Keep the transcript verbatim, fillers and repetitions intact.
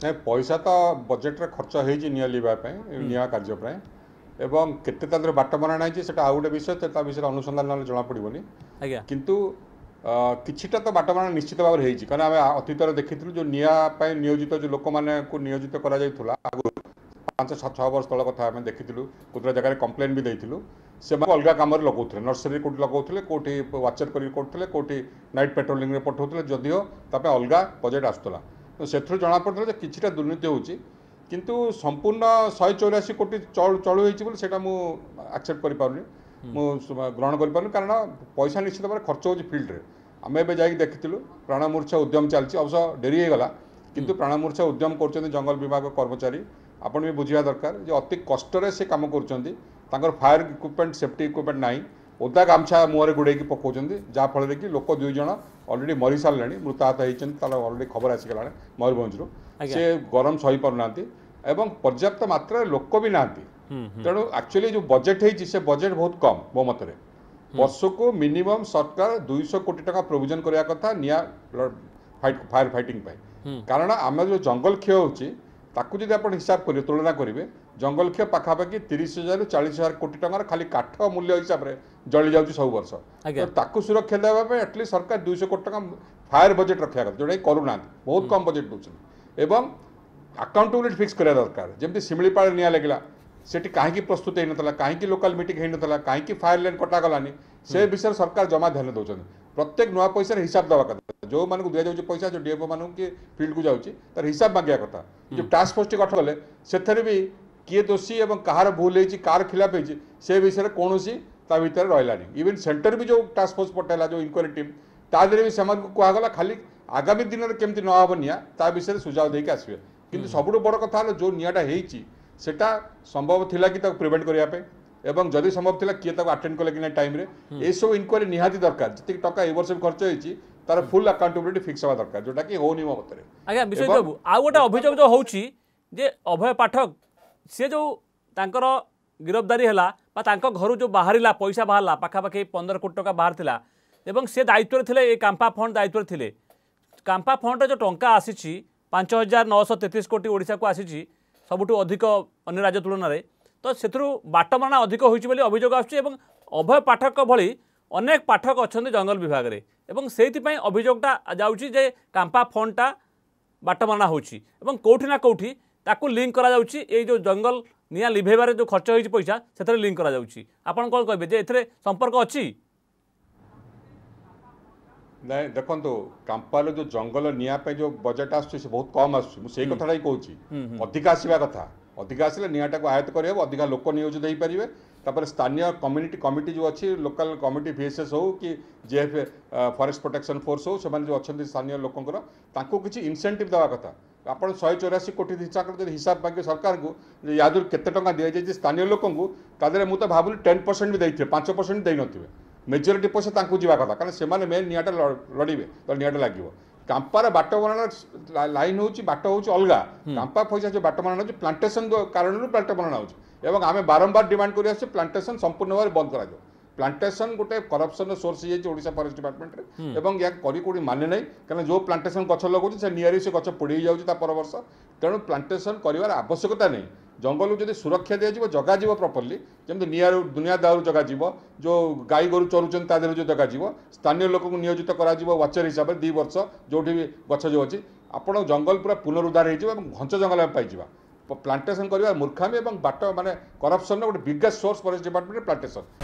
नहीं पैसा तो बजेट रे खर्च होती निया लिवाई निया कार्य एवं केते तादर बाट बना से आउ गोटे विषय विषय अनुसंधान ना जना पड़ोनी किंतु किछिटा तो बाट बना निश्चित भाव में होती कारण आम अतीत देखी जो निया नियोजित जो लोक मैंने नियोजित करा पांच सात छः वर्ष तल कथा आम देखी कुछ जगह कम्प्लेन भी देलु से अलग कम लगौले नर्सरी कौटी लगौले कौटी वाचर करते कौटी नाइट पेट्रोलिंग पठाऊे जदिओ ताप अलग बजेट आसूला तो से जना पड़ा कि दुर्नीति होची किंतु संपूर्ण शहे चौराशी कोटी चलु होती एक्सेप्ट कर ग्रहण कर कारण पैसा निश्चित भाव खर्च हो फिल्ड रे आम ए जा देखी प्राणमूर्छा उद्यम चलती अवश्य डेरी होगला किंतु प्राणमूर्छा उद्यम कर जंगल विभाग कर्मचारी आपण भी बुझा दरकार जो अति कष्ट से कम कर फायर इक्विपमेंट सेफ्टी इक्विपमेंट ना ओदा गामछा मुहर गुड़े पकाउं जहाँफल कि लोक दुईज अलरेडी मरी सारे मृताहत होती अलरेडी खबर आसीगला मयूरभंज से गरम सही पारना एवं पर्याप्त मात्रा लोक भी ना तेणु एक्चुअली जो बजेट है से बजेट बहुत कम मो मत वर्ष को मिनिमम सरकार दुईश कोटी टका प्रोविजन करने कथा निया फायर फाइटिंग कारण आम जो जंगल क्षय होची ताकू जब आप हिसाब करेंगे तुलना करेंगे जंगल क्षय पाखापाखि तीस हजार रु चालीस हजार कोटी टकर खाली काठ मूल्य हिसाब से जली जाऊँ सब वर्ष तो ताकू सुरक्षा देवाई एटलिस्ट सरकार दुईश कोटी टका फायर बजेट रखा कथा जोटा करूना बहुत कम बजेट दूसरी एवं अकाउंटेबिलिटी फिक्स करा दरकार जमी शिमिपाड़ निया लगे सेठी कहीं प्रस्तुत होता कहीं लोकाल मीटिंग होता कहीं फायर लाइन कटागलानी से विषय सरकार जमा ध्यान दौरान प्रत्येक नुआ पैसा हिसाब दवा कथा जो मानक दि जाऊँ पैसा जो डीएफओ मान कि फील्ड को जाऊँगी तार हिसाब मांगा कथा जो टास्क फोर्स गठन कले से भी किए दोषी और कहार भूल होती कार खिलाफ होती से विषय कौन ता भर रही इवन सेंटर भी जो टास्क फोर्स पठाला जो इंक्वारी टीम तादे भी से कहगला खाली आगामी दिन में केमती नहब निया ता विषय सुझाव देके आसवे कि सबुठ बड़ कथा जो नियाटा होती सेटा संभव थिला कि प्रिवेंट करने एवं जदि संभव थिला किए अटेंड कले कि टाइम रे ए सब इनक्वारी निहाती दरकार जी टका ए वर्ष खर्च होती तार फुल अकाउंटेबिलिटी फिक्स हवा दरकार जोटा कि होनी मो मत आज्ञा विश्व बाबू आ गोटे अभियोग जो होची जे अभय पाठक सी जो तांकर गिरफ्तारी है घर जो बाहर पैसा बाहर पाखापाखि पंद्रह कोटी टका बाहर थिला एवं से दायित्व थे ये कांपा फंड दायित्व थे कांपा फंड जो टंका आसी पांच हजार नौश तेतीस कोटी ओडिशा को आसी सबुठु अधिक अन्य राज्य तुलन में तो से बाटमारणा अधिक होती अभियोग आसूँ अभय पाठक भली अनेक पाठक अच्छा जंगल विभाग में एवं से अभियोगटा जाऊँगी जे कांपा फंडटा बाटमारणा होची कौटी ना कौटी ताकू लिंक करा जाउची ए जो जंगल निया लिभेबार जो खर्च होती पैसा से लिंक करा जाउची आपण कौन कहे जे एथरे संपर्क अच्छी नहीं देखो कांपाल जो जंगल निया जो बजेट आस बहुत कम आस कथा ही कहूँ अधिक आसवा कथा अधिक आसले नियाटा को आयत्त कर अधिका लोक नियोजित हो पारे तापर स्थानीय कम्युनिटी कमिटी जो अच्छी लोकल कमिटी वीएसएस हो कि जेएफ फॉरेस्ट प्रोटेक्शन फोर्स हो से जो अच्छा स्थानीय लोकंर तांको किसी इनसेंटिव देवा कथा आप शहे चौराशी कोटी हिसाब कर हिसाब मांगे सरकार को याद केते टंका दि जाए स्थानीय लोक तादेह मुझे भावुली टेन परसेंट भी देते पांच परसेंट दे नथिबे मेजोरिटी पैसा तांको जीवा कथा कारण से मेन नियाटा लड़े तो नियाटा लगे कांपार बाट बना लाइन हो बाट हूँ अलग कांपा पैसा जो बाट बना प्लांटेसन कारण प्लांट बना हो आम बारंबार डिमांड कर प्लांटेसन संपूर्ण भाव बंद कर प्लांटेसन गोटे corruption source Odisha forest department रे या कौटी माने नहीं कारण जो प्लांटेसन गछ लगुच से निआरी से गछ पोड़ी जाऊँगी पर वर्ष तेणु प्लांटेसन कर आवश्यकता नहीं जंगल को सुरक्षा दिज्व जगह प्रॉपर्ली जमी निआर दुनिया दारू जगह जो गाई गोरु चरुचन तादेह जो जगह स्थानीय लोक को नियोजित करा वाचर हिसाब से दी वर्ष जो भी गछ जो अच्छी आपण जंगल पूरा पुनरुद्धार हो घंच जंगल पाइबा प्लांटेसन कर मूर्खामी और बाट माने करप्शन गोटे biggest source forest department plantation